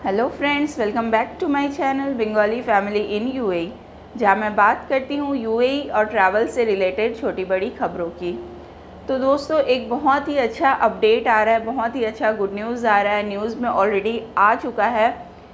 Hello friends, welcome back to my channel Bengali family in UAE, जहां मैं बात करती हूं यूएई और ट्रैवल से रिलेटेड छोटी बड़ी खबरों की। तो दोस्तों, एक बहुत ही अच्छा अपडेट आ रहा है, बहुत ही अच्छा गुड न्यूज़ आ रहा है। न्यूज़ में ऑलरेडी आ चुका है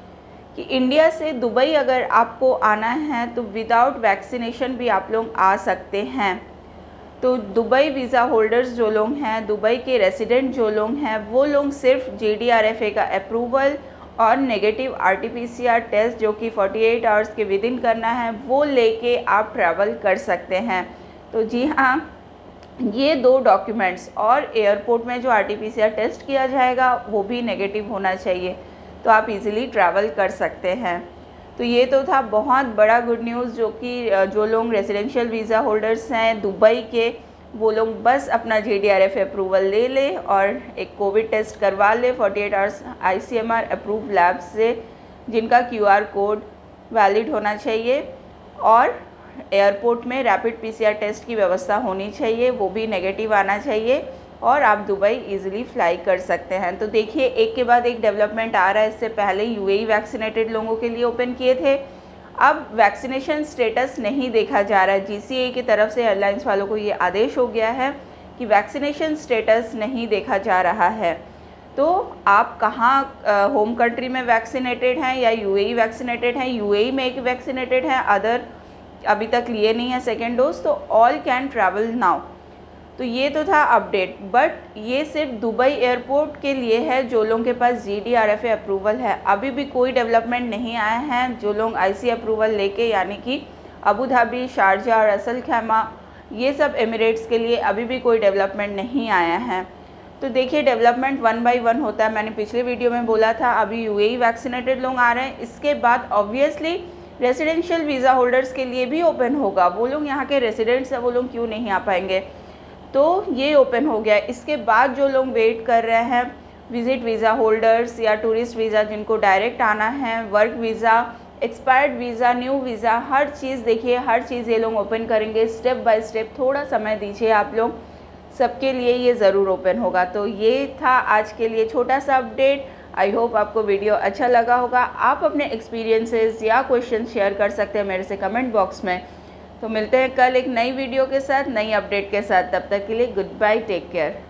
कि इंडिया से दुबई अगर आपको आना है तो विदाउट वैक्सीनेशन भी आप लोग आ सकते हैं। तो दुबई वीज़ा होल्डर्स जो लोग हैं, दुबई के रेसिडेंट जो लोग हैं, वो लोग सिर्फ JDRFA का अप्रूवल और नेगेटिव RT-PCR टेस्ट जो कि 48 आवर्स के विद इन करना है, वो लेके आप ट्रैवल कर सकते हैं। तो जी हाँ, ये दो डॉक्यूमेंट्स और एयरपोर्ट में जो RT-PCR टेस्ट किया जाएगा वो भी नेगेटिव होना चाहिए, तो आप इजीली ट्रैवल कर सकते हैं। तो ये तो था बहुत बड़ा गुड न्यूज़, जो कि जो लोग रेजिडेंशियल वीज़ा होल्डर्स हैं दुबई के, वो लोग बस अपना JDRFA अप्रूवल ले लें और एक कोविड टेस्ट करवा लें 48 आवर्स ICMR अप्रूव लैब से, जिनका QR कोड वैलिड होना चाहिए, और एयरपोर्ट में रैपिड PCR टेस्ट की व्यवस्था होनी चाहिए, वो भी नेगेटिव आना चाहिए, और आप दुबई इजीली फ्लाई कर सकते हैं। तो देखिए, एक के बाद एक डेवलपमेंट आ रहा है। इससे पहले UAE वैक्सीनेटेड लोगों के लिए ओपन किए थे, अब वैक्सीनेशन स्टेटस नहीं देखा जा रहा है। GCA की तरफ से एयरलाइंस वालों को ये आदेश हो गया है कि वैक्सीनेशन स्टेटस नहीं देखा जा रहा है। तो आप कहाँ होम कंट्री में वैक्सीनेटेड हैं या UAE वैक्सीनेटेड हैं, UAE में एक वैक्सीनेटेड हैं, अदर अभी तक लिए नहीं है सेकेंड डोज, तो ऑल कैन ट्रैवल नाउ। तो ये तो था अपडेट, बट ये सिर्फ दुबई एयरपोर्ट के लिए है जो लोगों के पास JDRFA अप्रूवल है। अभी भी कोई डेवलपमेंट नहीं आया है। जो लोग IC अप्रूवल लेके, यानी कि अबू धाबी, शारजा और असल खैमा, ये सब एमिरेट्स के लिए अभी भी कोई डेवलपमेंट नहीं आया है। तो देखिए, डेवलपमेंट 1 बाय 1 होता है। मैंने पिछले वीडियो में बोला था, अभी UAE वैक्सीनेटेड लोग आ रहे हैं, इसके बाद ऑब्वियसली रेसिडेंशियल वीज़ा होल्डर्स के लिए भी ओपन होगा। वो लोग यहाँ के रेसिडेंट्स हैं, वो लोग क्यों नहीं आ पाएंगे, तो ये ओपन हो गया। इसके बाद जो लोग वेट कर रहे हैं, विजिट वीज़ा होल्डर्स या टूरिस्ट वीज़ा जिनको डायरेक्ट आना है, work visa, expired visa, new visa, हर चीज़ देखिए, हर चीज़ ये लोग ओपन करेंगे स्टेप बाय स्टेप। थोड़ा समय दीजिए आप लोग, सबके लिए ये ज़रूर ओपन होगा। तो ये था आज के लिए छोटा सा अपडेट। आई होप आपको वीडियो अच्छा लगा होगा। आप अपने एक्सपीरियंसेस या क्वेश्चन शेयर कर सकते हैं मेरे से कमेंट बॉक्स में। तो मिलते हैं कल एक नई वीडियो के साथ, नई अपडेट के साथ। तब तक के लिए गुड बाय, टेक केयर।